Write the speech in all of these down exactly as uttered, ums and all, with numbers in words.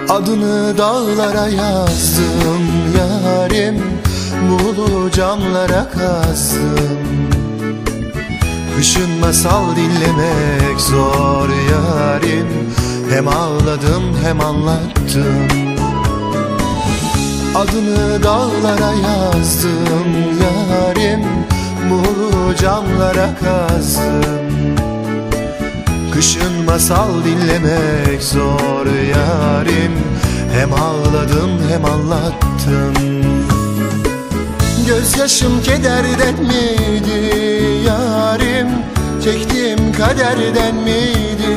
Adını dağlara yazdım yarim, buğulu camlara kazdım. Kışın masal dinlemek zor yarim, hem ağladım hem anlattım. Adını dağlara yazdım yarim, buğulu camlara kazdım. Kışın masal dinlemek zor yarim, hem ağladım hem anlattım. Gözyaşım kederden miydi yarim, çektiğim kaderden miydi?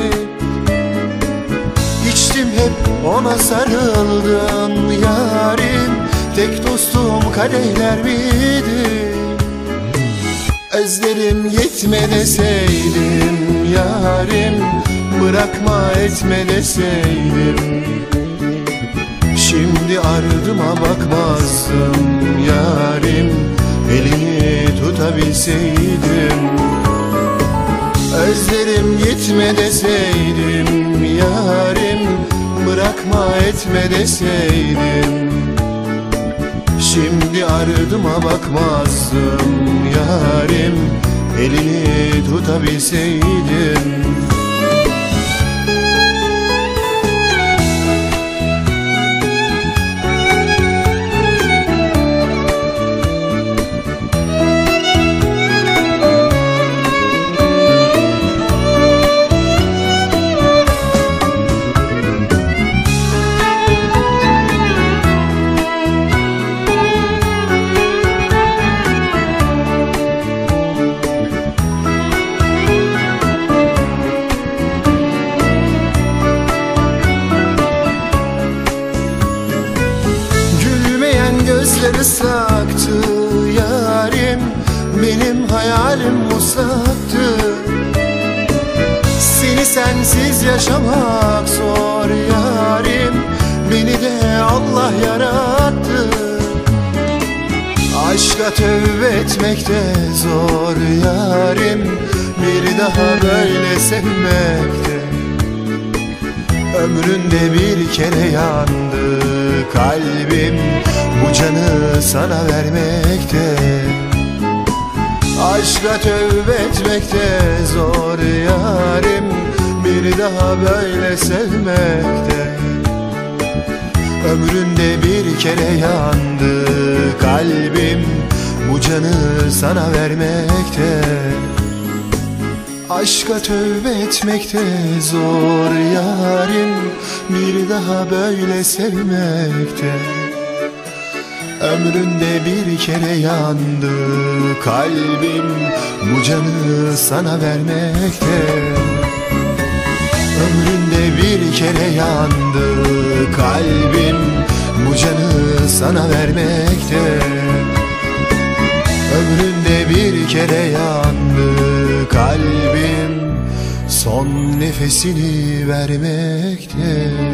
İçtim hep ona sarıldım yarim, tek dostum kadehler miydi? Özlerim yetme deseydim yarim, bırakma etme deseydim. Şimdi ardıma bakmazdım yarim, elini tutabilseydim. Özlerim yetme deseydim yarim, bırakma etme deseydim. Şimdi ardıma bakmazdım yarim, elini tutabilseydim. Gözler ıslaktı yarim, benim hayalim muslaktı. Seni sensiz yaşamak zor yarim, beni de Allah yarattı. Aşka tövbe etmek de zor yarim, bir daha böyle sevmekte. Ömründe bir kere yandı kalbim, bu canı sana vermekte. Aşka tövbe etmekte zor yarim, bir daha böyle sevmekte. Ömründe bir kere yandı kalbim, bu canı sana vermekte. Aşka tövbe etmekte zor yarim, bir daha böyle sevmekte. Ömründe bir kere yandı kalbim, bu canı sana vermekte. Ömründe bir kere yandı kalbim, bu canı sana vermekte. Ömründe bir kere yandı kalbim, son nefesini vermekte.